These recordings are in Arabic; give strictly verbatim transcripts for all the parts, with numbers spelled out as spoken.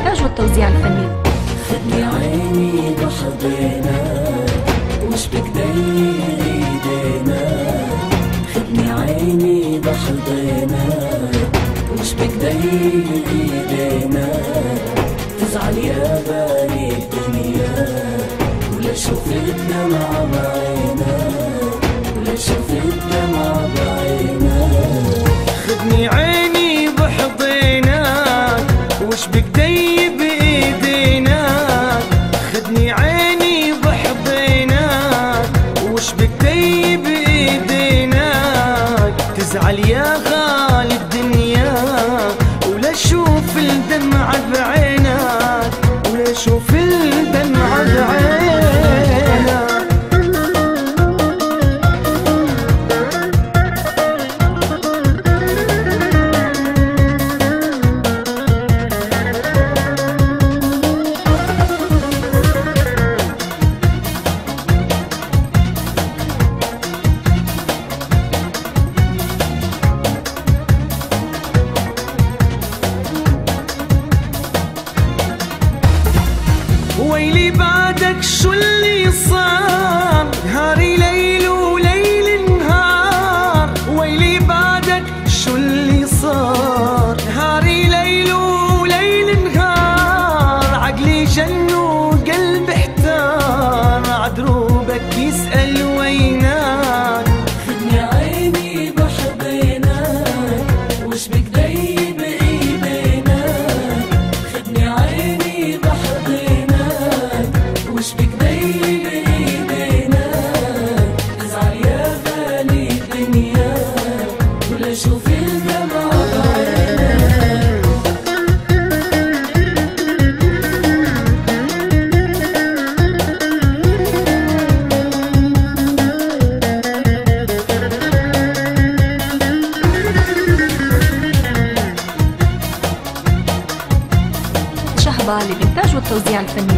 الإنتاج والتوزيع الفني. خدني عيني بحضنك وش بكدي ايدينا، خدني عيني بحضنك وش بكدي ايدينا، تزعل يا باني الدنيا ولا شوف الدمع بعينك، ولا شوف الدمع بعينك. خدني عيني بحضنك وش بكدي بايدينا، خدني عيني بحضنك وش بكدي بايدينا، تزعل يا غالي الدنيا ولا شوف الدمع بعينك، ولا شوف الدمع بعينك. ويلي بعدك شو اللي صار، نهاري ليل وليل نهار، ويلي بعدك شو اللي صار، نهاري ليل وليل نهار، عقلي جن وقلبي احتار، عدروبك يسأل وينك. خدني عيني بحضنك وش بكدي بايدينا، خدني عيني بحضنك وش بكدي بايدينا، تزعل يا غالي الدنيا ولا شوف الدمع بعينك. شهبة للإنتاج والتوزيع الفني.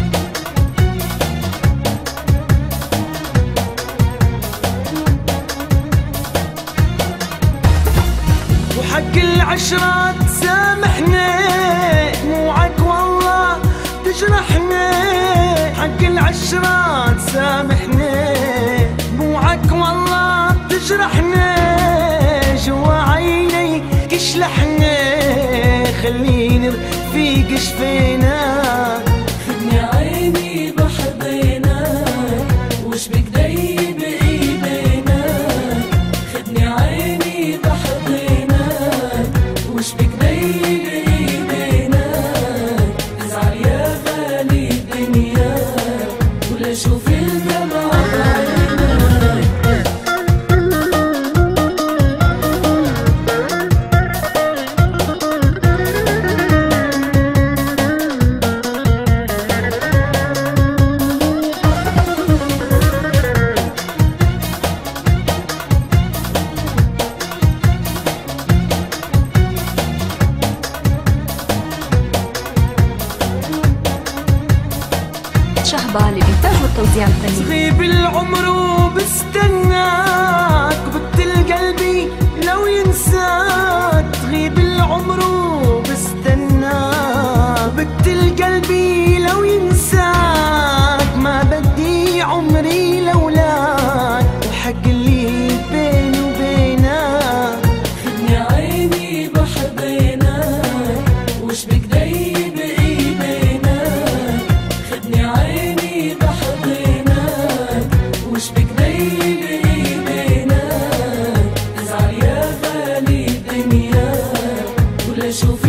وحق العشرة تسامحنا، دموعك والله تجرحنا، حق العشرة تسامحنا، دموعك والله تجرحنا، جوا عيني كشلحنا، خليني رفيق شفينا. خدني عيني بحضنك وش بكدي بايدينا، خدني عيني بحضنك وش بكدي بايدينا، تزعل يا غالي الدنيا ولا شوف الدمع بعينك. شهبة للإنتاج والتوزيع الفني. تغيب العمر وبستناك وبتل قلبي لو ينساك، تغيب العمر وبستناك وبتل قلبي لو ينساك، ما بدي عمري لولاك وحق اللي بيني وبينك. خدني عيني بحضنك وش بكدي بايدينا، خدني عيني بحضنك وش بكدي بايدينا، تزعل يا غالي الدنيا ولا شوف